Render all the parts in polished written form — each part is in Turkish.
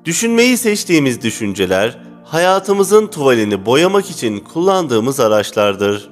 Düşünmeyi seçtiğimiz düşünceler, hayatımızın tuvalini boyamak için kullandığımız araçlardır.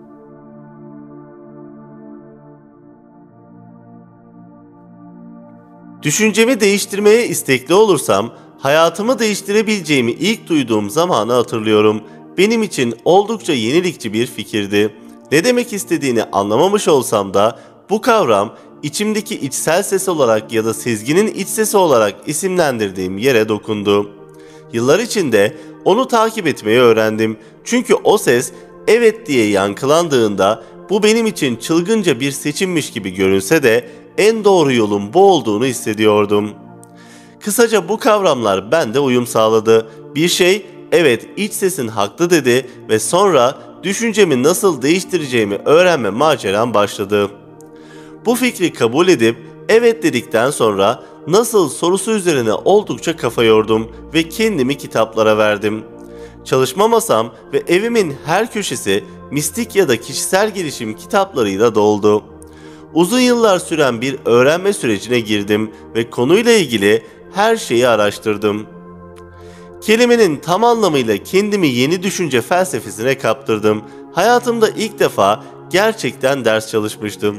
Düşüncemi değiştirmeye istekli olursam, hayatımı değiştirebileceğimi ilk duyduğum zamanı hatırlıyorum. Benim için oldukça yenilikçi bir fikirdi. Ne demek istediğini anlamamış olsam da bu kavram içimdeki içsel ses olarak ya da sezginin iç sesi olarak isimlendirdiğim yere dokundu. Yıllar içinde onu takip etmeyi öğrendim. Çünkü o ses evet diye yankılandığında bu benim için çılgınca bir seçimmiş gibi görünse de en doğru yolun bu olduğunu hissediyordum. Kısaca bu kavramlar bende uyum sağladı. Bir şey evet iç sesin haklı dedi ve sonra düşüncemi nasıl değiştireceğimi öğrenme maceram başladı. Bu fikri kabul edip evet dedikten sonra nasıl sorusu üzerine oldukça kafa yordum ve kendimi kitaplara verdim. Çalışma masam ve evimin her köşesi mistik ya da kişisel gelişim kitaplarıyla doldu. Uzun yıllar süren bir öğrenme sürecine girdim ve konuyla ilgili her şeyi araştırdım. Kelimenin tam anlamıyla kendimi yeni düşünce felsefesine kaptırdım. Hayatımda ilk defa gerçekten ders çalışmıştım.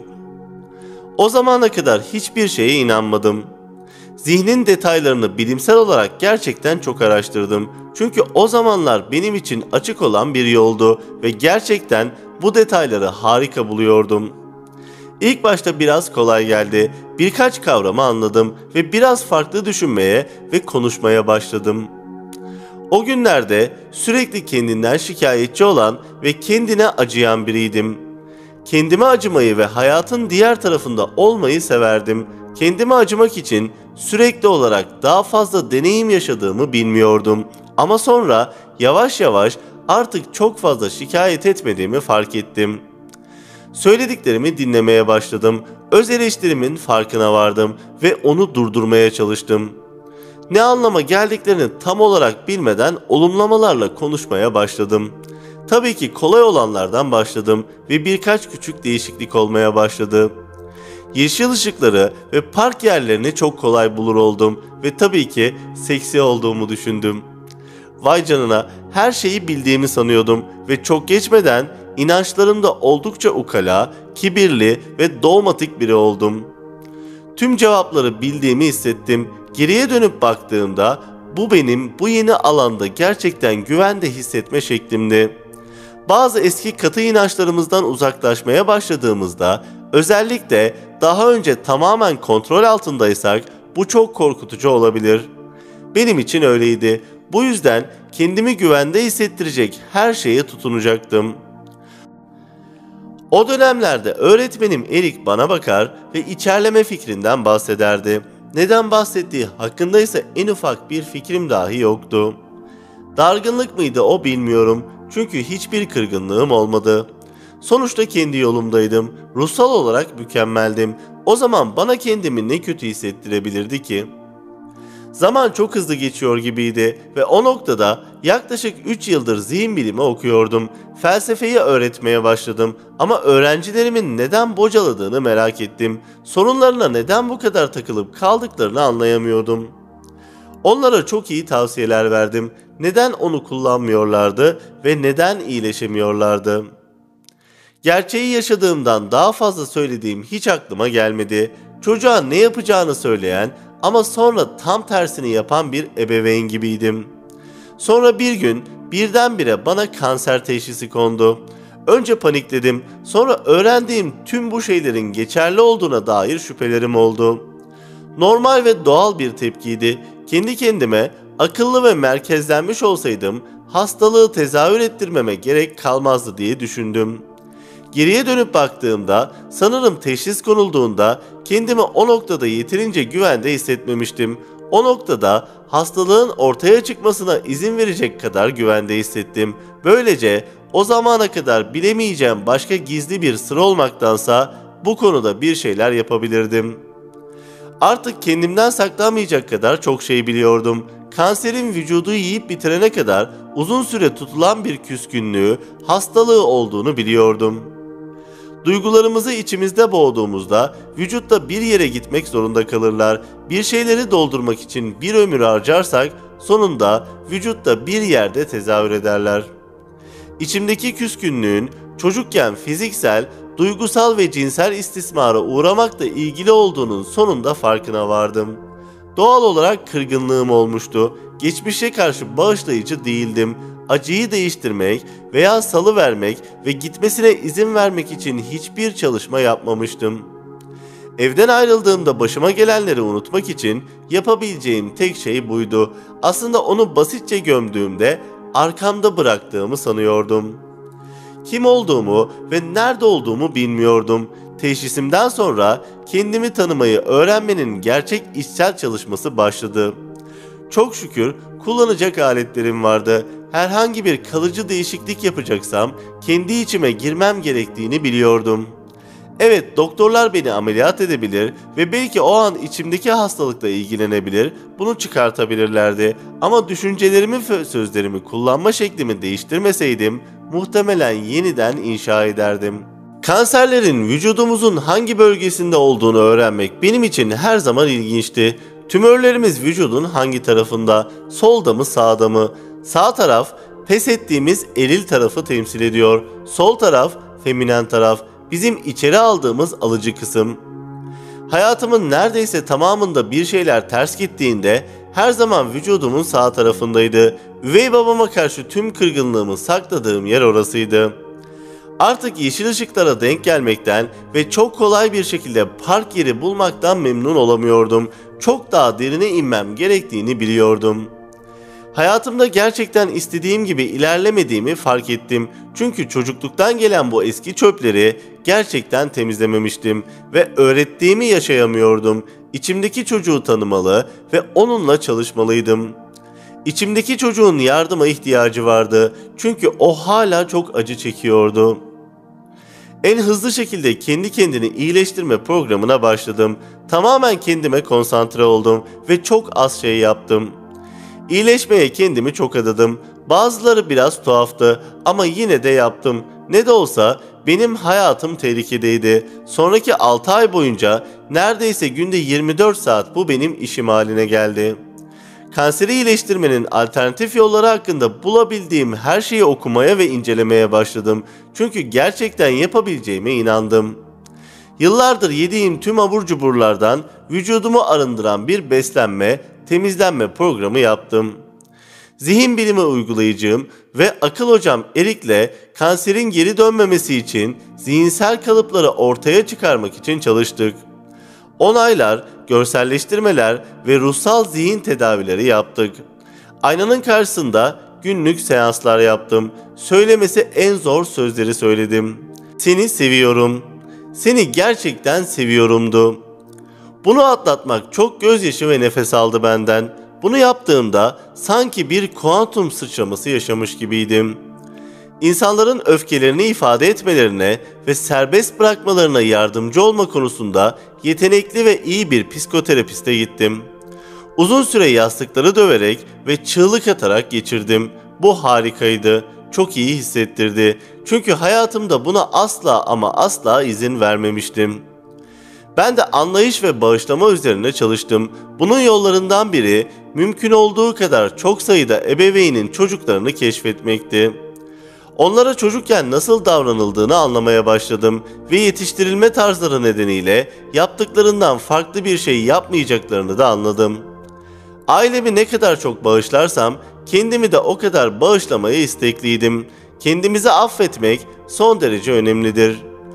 O zamana kadar hiçbir şeye inanmadım. Zihnin detaylarını bilimsel olarak gerçekten çok araştırdım. Çünkü o zamanlar benim için açık olan bir yoldu ve gerçekten bu detayları harika buluyordum. İlk başta biraz kolay geldi. Birkaç kavramı anladım ve biraz farklı düşünmeye ve konuşmaya başladım. O günlerde sürekli kendinden şikayetçi olan ve kendine acıyan biriydim. Kendime acımayı ve hayatın diğer tarafında olmayı severdim. Kendime acımak için sürekli olarak daha fazla deneyim yaşadığımı bilmiyordum. Ama sonra yavaş yavaş artık çok fazla şikayet etmediğimi fark ettim. Söylediklerimi dinlemeye başladım. Öz eleştirimin farkına vardım ve onu durdurmaya çalıştım. Ne anlama geldiklerini tam olarak bilmeden olumlamalarla konuşmaya başladım. Tabii ki kolay olanlardan başladım ve birkaç küçük değişiklik olmaya başladı. Yeşil ışıkları ve park yerlerini çok kolay bulur oldum ve tabii ki seksi olduğumu düşündüm. Vay canına, her şeyi bildiğimi sanıyordum ve çok geçmeden inançlarımda oldukça ukala, kibirli ve dogmatik biri oldum. Tüm cevapları bildiğimi hissettim. Geriye dönüp baktığımda bu benim bu yeni alanda gerçekten güvende hissetme şeklimdi. Bazı eski katı inançlarımızdan uzaklaşmaya başladığımızda, özellikle daha önce tamamen kontrol altındaysak bu çok korkutucu olabilir. Benim için öyleydi. Bu yüzden kendimi güvende hissettirecek her şeye tutunacaktım. O dönemlerde öğretmenim Erik bana bakar ve içerleme fikrinden bahsederdi. Neden bahsettiği hakkında ise en ufak bir fikrim dahi yoktu. Dargınlık mıydı o bilmiyorum çünkü hiçbir kırgınlığım olmadı. Sonuçta kendi yolumdaydım. Ruhsal olarak mükemmeldim. O zaman bana kendimi ne kötü hissettirebilirdi ki? Zaman çok hızlı geçiyor gibiydi ve o noktada yaklaşık 3 yıldır zihin bilimi okuyordum. Felsefeyi öğretmeye başladım ama öğrencilerimin neden bocaladığını merak ettim. Sorunlarına neden bu kadar takılıp kaldıklarını anlayamıyordum. Onlara çok iyi tavsiyeler verdim. Neden onu kullanmıyorlardı ve neden iyileşemiyorlardı? Gerçeği yaşadığımdan daha fazla söylediğim hiç aklıma gelmedi. Çocuğa ne yapacağını söyleyen ama sonra tam tersini yapan bir ebeveyn gibiydim. Sonra bir gün birdenbire bana kanser teşhisi kondu. Önce panikledim, sonra öğrendiğim tüm bu şeylerin geçerli olduğuna dair şüphelerim oldu. Normal ve doğal bir tepkiydi. Kendi kendime akıllı ve merkezlenmiş olsaydım hastalığı tezahür ettirmeme gerek kalmazdı diye düşündüm. Geriye dönüp baktığımda sanırım teşhis konulduğunda kendimi o noktada yeterince güvende hissetmemiştim. O noktada hastalığın ortaya çıkmasına izin verecek kadar güvende hissettim. Böylece o zamana kadar bilemeyeceğim başka gizli bir sır olmaktansa bu konuda bir şeyler yapabilirdim. Artık kendimden saklamayacak kadar çok şey biliyordum. Kanserin vücudu yiyip bitirene kadar uzun süre tutulan bir küskünlüğü, hastalığı olduğunu biliyordum. Duygularımızı içimizde boğduğumuzda vücutta bir yere gitmek zorunda kalırlar. Bir şeyleri doldurmak için bir ömür harcarsak sonunda vücutta bir yerde tezahür ederler. İçimdeki küskünlüğün çocukken fiziksel, duygusal ve cinsel istismara uğramakla ilgili olduğunun sonunda farkına vardım. Doğal olarak kırgınlığım olmuştu. Geçmişe karşı bağışlayıcı değildim. Acıyı değiştirmek veya salıvermek ve gitmesine izin vermek için hiçbir çalışma yapmamıştım. Evden ayrıldığımda başıma gelenleri unutmak için yapabileceğim tek şey buydu. Aslında onu basitçe gömdüğümde arkamda bıraktığımı sanıyordum. Kim olduğumu ve nerede olduğumu bilmiyordum. Teşhisimden sonra kendimi tanımayı öğrenmenin gerçek içsel çalışması başladı. Çok şükür kullanacak aletlerim vardı. Herhangi bir kalıcı değişiklik yapacaksam kendi içime girmem gerektiğini biliyordum. Evet, doktorlar beni ameliyat edebilir ve belki o an içimdeki hastalıkla ilgilenebilir, bunu çıkartabilirlerdi. Ama düşüncelerimi ve sözlerimi kullanma şeklimi değiştirmeseydim muhtemelen yeniden inşa ederdim. Kanserlerin vücudumuzun hangi bölgesinde olduğunu öğrenmek benim için her zaman ilginçti. Tümörlerimiz vücudun hangi tarafında, solda mı sağda mı? Sağ taraf pes ettiğimiz eril tarafı temsil ediyor. Sol taraf feminen taraf, bizim içeri aldığımız alıcı kısım. Hayatımın neredeyse tamamında bir şeyler ters gittiğinde her zaman vücudumun sağ tarafındaydı. Üvey babama karşı tüm kırgınlığımı sakladığım yer orasıydı. Artık yeşil ışıklara denk gelmekten ve çok kolay bir şekilde park yeri bulmaktan memnun olamıyordum. Çok daha derine inmem gerektiğini biliyordum. Hayatımda gerçekten istediğim gibi ilerlemediğimi fark ettim. Çünkü çocukluktan gelen bu eski çöpleri gerçekten temizlememiştim ve öğrettiğimi yaşayamıyordum. İçimdeki çocuğu tanımalı ve onunla çalışmalıydım. İçimdeki çocuğun yardıma ihtiyacı vardı. Çünkü o hala çok acı çekiyordu. En hızlı şekilde kendi kendini iyileştirme programına başladım. Tamamen kendime konsantre oldum ve çok az şey yaptım. İyileşmeye kendimi çok adadım. Bazıları biraz tuhaftı ama yine de yaptım. Ne de olsa benim hayatım tehlikedeydi. Sonraki 6 ay boyunca neredeyse günde 24 saat bu benim işim haline geldi. Kanseri iyileştirmenin alternatif yolları hakkında bulabildiğim her şeyi okumaya ve incelemeye başladım. Çünkü gerçekten yapabileceğime inandım. Yıllardır yediğim tüm abur cuburlardan vücudumu arındıran bir beslenme, temizlenme programı yaptım. Zihin bilimi uygulayıcım ve akıl hocam Erik'le kanserin geri dönmemesi için zihinsel kalıpları ortaya çıkarmak için çalıştık. Onaylar, görselleştirmeler ve ruhsal zihin tedavileri yaptık. Aynanın karşısında günlük seanslar yaptım. Söylemesi en zor sözleri söyledim. Seni seviyorum. Seni gerçekten seviyorumdu. Bunu atlatmak çok gözyaşı ve nefes aldı benden. Bunu yaptığımda sanki bir kuantum sıçraması yaşamış gibiydim. İnsanların öfkelerini ifade etmelerine ve serbest bırakmalarına yardımcı olma konusunda yetenekli ve iyi bir psikoterapiste gittim. Uzun süre yastıkları döverek ve çığlık atarak geçirdim. Bu harikaydı. Çok iyi hissettirdi. Çünkü hayatımda buna asla ama asla izin vermemiştim. Ben de anlayış ve bağışlama üzerine çalıştım. Bunun yollarından biri mümkün olduğu kadar çok sayıda ebeveynin çocuklarını keşfetmekti. Onlara çocukken nasıl davranıldığını anlamaya başladım ve yetiştirilme tarzları nedeniyle yaptıklarından farklı bir şey yapmayacaklarını da anladım. Ailemi ne kadar çok bağışlarsam kendimi de o kadar bağışlamaya istekliydim. Kendimizi affetmek son derece önemlidir.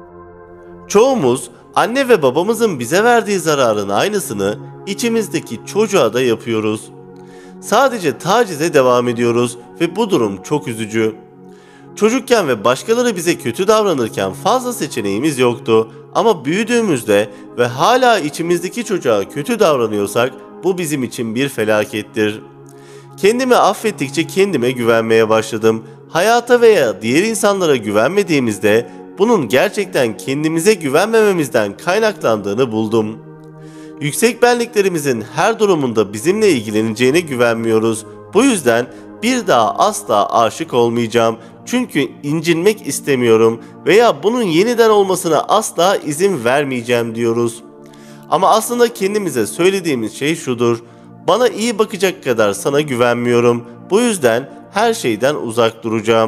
Çoğumuz anne ve babamızın bize verdiği zararın aynısını içimizdeki çocuğa da yapıyoruz. Sadece tacize devam ediyoruz ve bu durum çok üzücü. Çocukken ve başkaları bize kötü davranırken fazla seçeneğimiz yoktu ama büyüdüğümüzde ve hala içimizdeki çocuğa kötü davranıyorsak bu bizim için bir felakettir. Kendimi affettikçe kendime güvenmeye başladım. Hayata veya diğer insanlara güvenmediğimizde bunun gerçekten kendimize güvenmememizden kaynaklandığını buldum. Yüksek benliklerimizin her durumunda bizimle ilgileneceğine güvenmiyoruz. Bu yüzden bir daha asla aşık olmayacağım. Çünkü incinmek istemiyorum veya bunun yeniden olmasına asla izin vermeyeceğim diyoruz. Ama aslında kendimize söylediğimiz şey şudur: bana iyi bakacak kadar sana güvenmiyorum. Bu yüzden her şeyden uzak duracağım.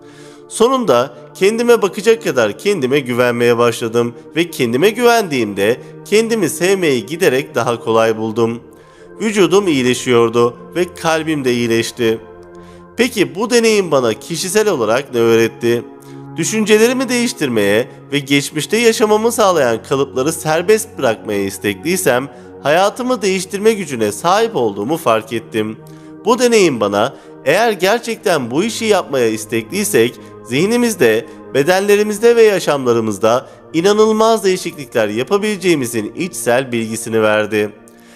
Sonunda kendime bakacak kadar kendime güvenmeye başladım ve kendime güvendiğimde kendimi sevmeyi giderek daha kolay buldum. Vücudum iyileşiyordu ve kalbim de iyileşti. Peki bu deneyim bana kişisel olarak ne öğretti? Düşüncelerimi değiştirmeye ve geçmişte yaşamamı sağlayan kalıpları serbest bırakmaya istekliysem, hayatımı değiştirme gücüne sahip olduğumu fark ettim. Bu deneyim bana, eğer gerçekten bu işi yapmaya istekliysek, zihnimizde, bedenlerimizde ve yaşamlarımızda inanılmaz değişiklikler yapabileceğimizin içsel bilgisini verdi.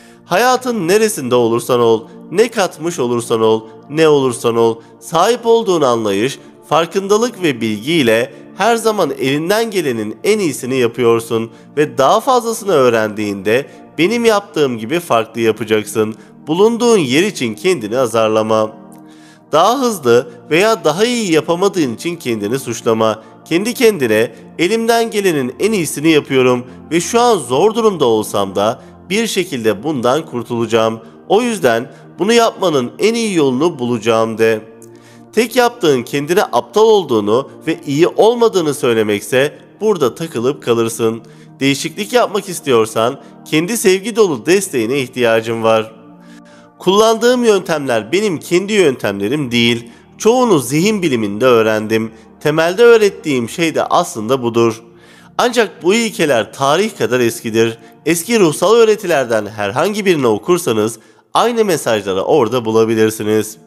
Hayatın neresinde olursan ol, ne katmış olursan ol, ne olursan ol, sahip olduğun anlayış, farkındalık ve bilgiyle her zaman elinden gelenin en iyisini yapıyorsun ve daha fazlasını öğrendiğinde benim yaptığım gibi farklı yapacaksın. Bulunduğun yer için kendini azarlama. Daha hızlı veya daha iyi yapamadığın için kendini suçlama. Kendi kendine elimden gelenin en iyisini yapıyorum ve şu an zor durumda olsam da bir şekilde bundan kurtulacağım. O yüzden bunu yapmanın en iyi yolunu bulacağım de. Tek yaptığın kendine aptal olduğunu ve iyi olmadığını söylemekse burada takılıp kalırsın. Değişiklik yapmak istiyorsan kendi sevgi dolu desteğine ihtiyacın var. Kullandığım yöntemler benim kendi yöntemlerim değil. Çoğunu zihin biliminde öğrendim. Temelde öğrettiğim şey de aslında budur. Ancak bu ilkeler tarih kadar eskidir. Eski ruhsal öğretilerden herhangi birini okursanız aynı mesajları orada bulabilirsiniz.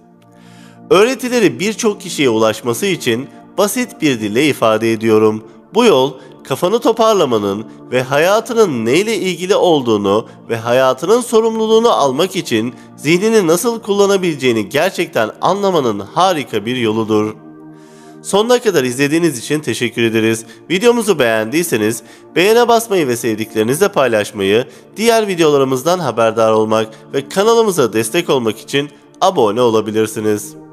Öğretileri birçok kişiye ulaşması için basit bir dille ifade ediyorum. Bu yol kafanı toparlamanın ve hayatının neyle ilgili olduğunu ve hayatının sorumluluğunu almak için zihnini nasıl kullanabileceğini gerçekten anlamanın harika bir yoludur. Sonuna kadar izlediğiniz için teşekkür ederiz. Videomuzu beğendiyseniz beğene basmayı ve sevdiklerinizle paylaşmayı, diğer videolarımızdan haberdar olmak ve kanalımıza destek olmak için abone olabilirsiniz.